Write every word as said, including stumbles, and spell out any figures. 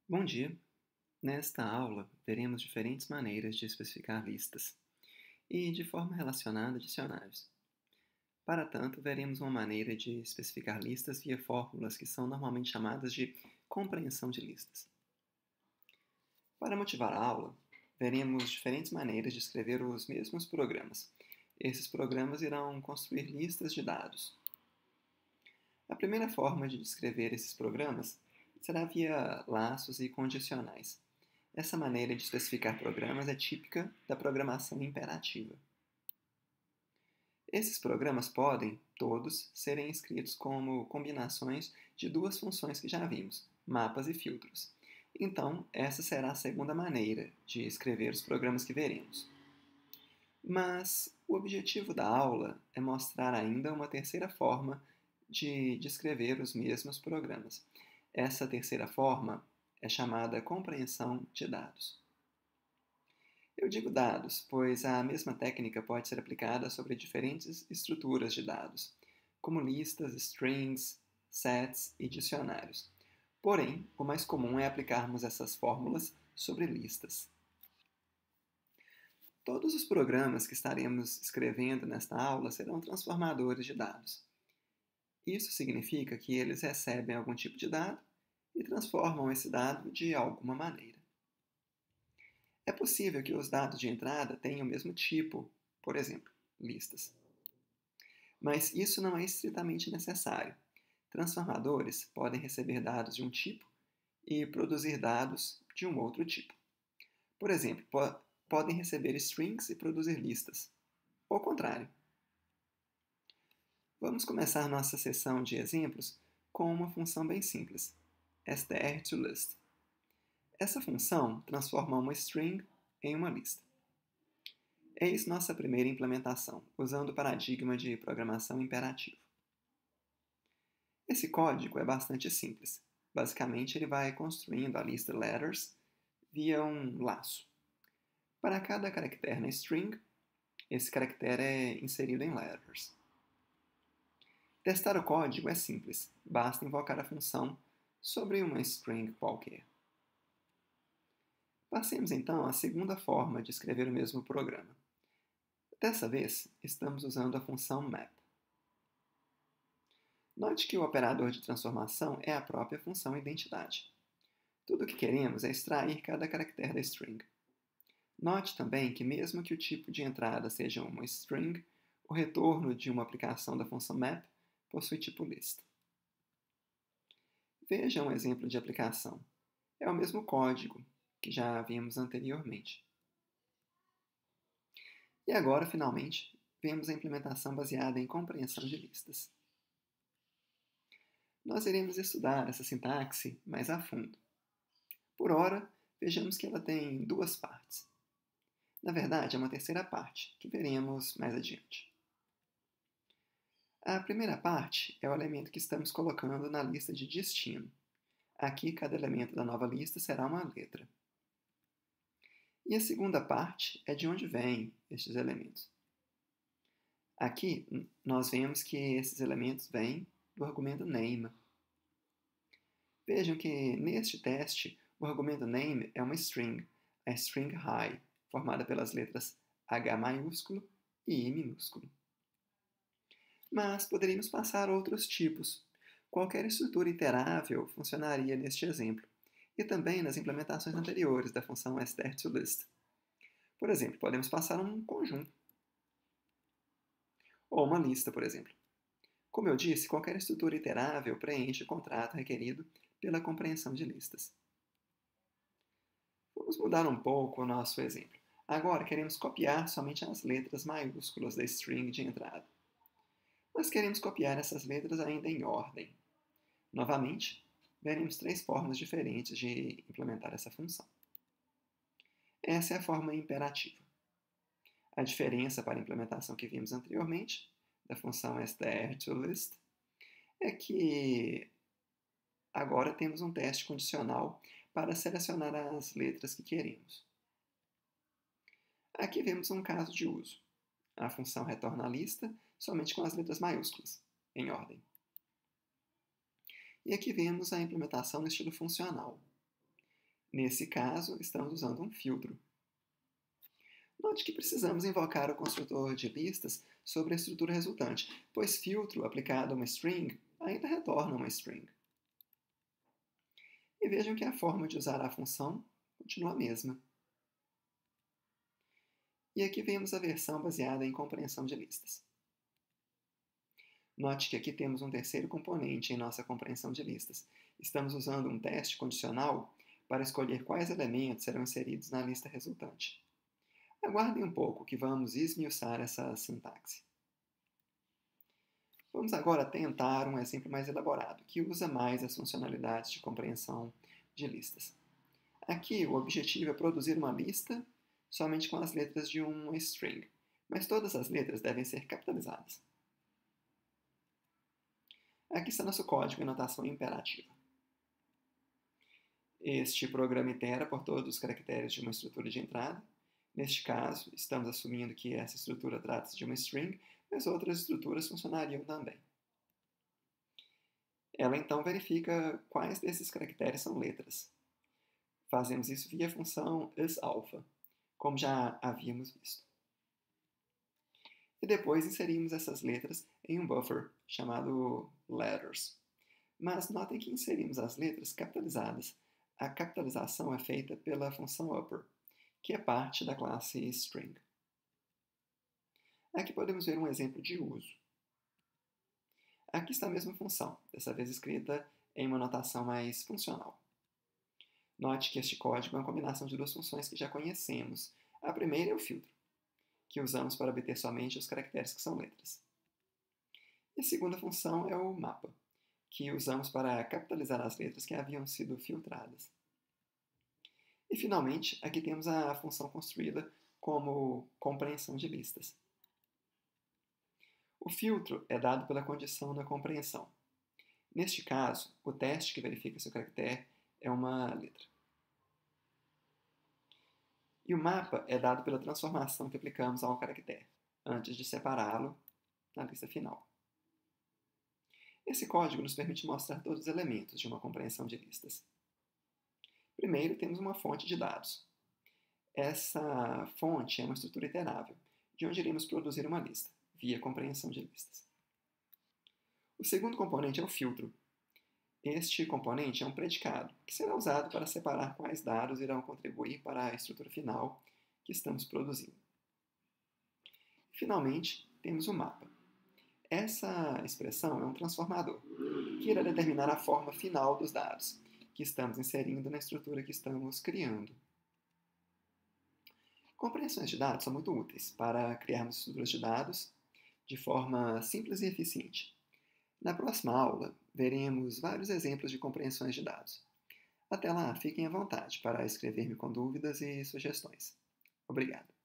Bom dia! Nesta aula, veremos diferentes maneiras de especificar listas e, de forma relacionada, dicionários. Para tanto, veremos uma maneira de especificar listas via fórmulas que são normalmente chamadas de compreensão de listas. Para motivar a aula, veremos diferentes maneiras de escrever os mesmos programas. Esses programas irão construir listas de dados. A primeira forma de descrever esses programas será via laços e condicionais. Essa maneira de especificar programas é típica da programação imperativa. Esses programas podem, todos, serem escritos como combinações de duas funções que já vimos, mapas e filtros. Então, essa será a segunda maneira de escrever os programas que veremos. Mas o objetivo da aula é mostrar ainda uma terceira forma de descrever os mesmos programas. Essa terceira forma é chamada compreensão de dados. Eu digo dados, pois a mesma técnica pode ser aplicada sobre diferentes estruturas de dados, como listas, strings, sets e dicionários. Porém, o mais comum é aplicarmos essas fórmulas sobre listas. Todos os programas que estaremos escrevendo nesta aula serão transformadores de dados. Isso significa que eles recebem algum tipo de dado e transformam esse dado de alguma maneira. É possível que os dados de entrada tenham o mesmo tipo, por exemplo, listas. Mas isso não é estritamente necessário. Transformadores podem receber dados de um tipo e produzir dados de um outro tipo. Por exemplo, po podem receber strings e produzir listas. Ou o contrário. Vamos começar nossa sessão de exemplos com uma função bem simples, strToList. Essa função transforma uma string em uma lista. Eis nossa primeira implementação, usando o paradigma de programação imperativa. Esse código é bastante simples. Basicamente, ele vai construindo a lista letters via um laço. Para cada caractere na string, esse caractere é inserido em letters. Testar o código é simples, basta invocar a função sobre uma string qualquer. Passemos então à segunda forma de escrever o mesmo programa. Dessa vez, estamos usando a função map. Note que o operador de transformação é a própria função identidade. Tudo o que queremos é extrair cada caractere da string. Note também que mesmo que o tipo de entrada seja uma string, o retorno de uma aplicação da função map possui tipo list. Veja um exemplo de aplicação. É o mesmo código que já vimos anteriormente. E agora, finalmente, vemos a implementação baseada em compreensão de listas. Nós iremos estudar essa sintaxe mais a fundo. Por ora, vejamos que ela tem duas partes. Na verdade, é uma terceira parte, que veremos mais adiante. A primeira parte é o elemento que estamos colocando na lista de destino. Aqui, cada elemento da nova lista será uma letra. E a segunda parte é de onde vêm estes elementos. Aqui, nós vemos que esses elementos vêm do argumento name. Vejam que, neste teste, o argumento name é uma string, a string high, formada pelas letras H maiúsculo e I minúsculo. Mas poderíamos passar outros tipos. Qualquer estrutura iterável funcionaria neste exemplo, e também nas implementações anteriores da função strToList. Por exemplo, podemos passar um conjunto, ou uma lista, por exemplo. Como eu disse, qualquer estrutura iterável preenche o contrato requerido pela compreensão de listas. Vamos mudar um pouco o nosso exemplo. Agora queremos copiar somente as letras maiúsculas da string de entrada. Mas queremos copiar essas letras ainda em ordem. Novamente, veremos três formas diferentes de implementar essa função. Essa é a forma imperativa. A diferença para a implementação que vimos anteriormente, da função strToList, é que agora temos um teste condicional para selecionar as letras que queremos. Aqui vemos um caso de uso. A função retorna a lista somente com as letras maiúsculas, em ordem. E aqui vemos a implementação no estilo funcional. Nesse caso, estamos usando um filtro. Note que precisamos invocar o construtor de listas sobre a estrutura resultante, pois filtro aplicado a uma string ainda retorna uma string. E vejam que a forma de usar a função continua a mesma. E aqui vemos a versão baseada em compreensão de listas. Note que aqui temos um terceiro componente em nossa compreensão de listas. Estamos usando um teste condicional para escolher quais elementos serão inseridos na lista resultante. Aguardem um pouco que vamos esmiuçar essa sintaxe. Vamos agora tentar um exemplo mais elaborado, que usa mais as funcionalidades de compreensão de listas. Aqui, o objetivo é produzir uma lista somente com as letras de uma string, mas todas as letras devem ser capitalizadas. Aqui está nosso código em notação imperativa. Este programa itera por todos os caracteres de uma estrutura de entrada. Neste caso, estamos assumindo que essa estrutura trata-se de uma string, mas outras estruturas funcionariam também. Ela então verifica quais desses caracteres são letras. Fazemos isso via a função isAlpha, como já havíamos visto. E depois inserimos essas letras em um buffer chamado letters. Mas notem que inserimos as letras capitalizadas. A capitalização é feita pela função upper, que é parte da classe string. Aqui podemos ver um exemplo de uso. Aqui está a mesma função, dessa vez escrita em uma notação mais funcional. Note que este código é uma combinação de duas funções que já conhecemos. A primeira é o filtro, que usamos para obter somente os caracteres que são letras. E a segunda função é o mapa, que usamos para capitalizar as letras que haviam sido filtradas. E, finalmente, aqui temos a função construída como compreensão de listas. O filtro é dado pela condição na compreensão. Neste caso, o teste que verifica se o caractere é uma letra. E o mapa é dado pela transformação que aplicamos ao caractere, antes de separá-lo na lista final. Esse código nos permite mostrar todos os elementos de uma compreensão de listas. Primeiro, temos uma fonte de dados. Essa fonte é uma estrutura iterável, de onde iremos produzir uma lista, via compreensão de listas. O segundo componente é o filtro. Este componente é um predicado, que será usado para separar quais dados irão contribuir para a estrutura final que estamos produzindo. Finalmente, temos o mapa. Essa expressão é um transformador, que irá determinar a forma final dos dados, que estamos inserindo na estrutura que estamos criando. Compreensões de dados são muito úteis para criarmos estruturas de dados de forma simples e eficiente. Na próxima aula, veremos vários exemplos de compreensões de dados. Até lá, fiquem à vontade para escrever-me com dúvidas e sugestões. Obrigado.